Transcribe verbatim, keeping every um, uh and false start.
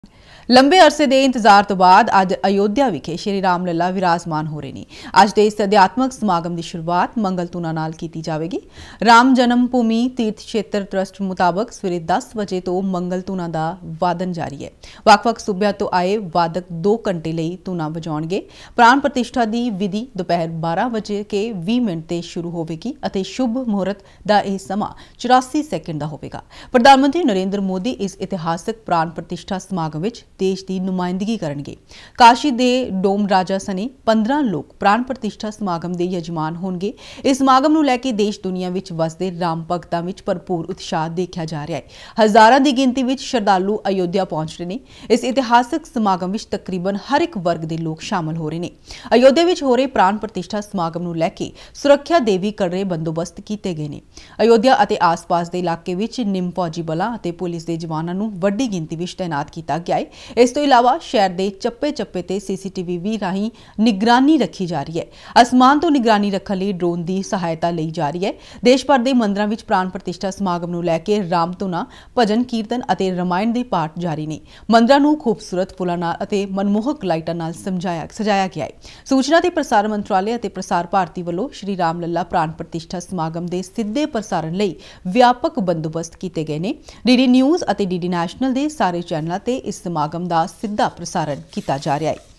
लंबे अरसे के इंतजार तो बाद अज अयोध्या विखे श्री राम लला विराजमान हो रहे हैं। अज के इस अध्यात्मक समागम की शुरुआत मंगल धुना नाल की जाएगी। राम जन्म भूमि तीर्थ क्षेत्र ट्रस्ट मुताबक सवेरे दस बजे तो मंगल धुना का वादन जारी है। वख-वख सूबे तो आए वादक दो घंटे लिए धुना बजाउणगे। प्राण प्रतिष्ठा की विधि दोपहर बारह बजे के बीस मिनट से शुरू होगी और शुभ मुहूर्त का यह समा चौरासी सैकेंड का होगा। प्रधानमंत्री नरेंद्र मोदी इस इतिहासक प्राण प्रतिष्ठा समागम विच देश की नुमाइंदगी करेंगे। काशी दे डोम राजा सने पंद्रह लोग प्राण प्रतिष्ठा समागम के यजमान होंगे। इस समागम नूं लैके देश दुनिया विच वसदे राम भगतां विच भरपूर उत्साह देखा जा रहा है। हज़ारां की गिनती विच श्रद्धालु अयोध्या पहुंच रहे हैं। इस इतिहासक समागम विच तकरीबन हर एक वर्ग के लोग शामिल हो रहे हैं। अयोध्या विच हो रहे प्राण प्रतिष्ठा समागम नूं लैके सुरक्षा दे भी कड़े बंदोबस्त किए गए हैं। अयोध्या और आस पास के इलाके विच निम फौजी बलों और पुलिस के जवानों नूं वड्डी गिनती विच तैनात किया गया है। इस तो इलावा शहर के चप्पे चप्पे ते सीसीटीवी भी राही निगरानी रखी जा रही है। आसमान तो निगरानी रखने लिए ड्रोन की सहायता ली जा रही है। देश भर के मंदिरों में प्राण प्रतिष्ठा समागम नूं लैके राम धुना भजन कीर्तन और रामायण के पाठ जारी ने। मंदिरों नूं खूबसूरत फुलां नाल अते मनमोहक लाइटां नाल समझाया सजाया गया है। सूचना ते प्रसारण मंत्रालय और प्रसार भारती वालों श्री राम लला प्राण प्रतिष्ठा समागम के सीधे प्रसारण लई व्यापक बंदोबस्त किए गए हैं। डीडी न्यूज़ और डीडी नैशनल के सारे चैनलों ते इस समागम का सीधा प्रसारण किया जा रहा है।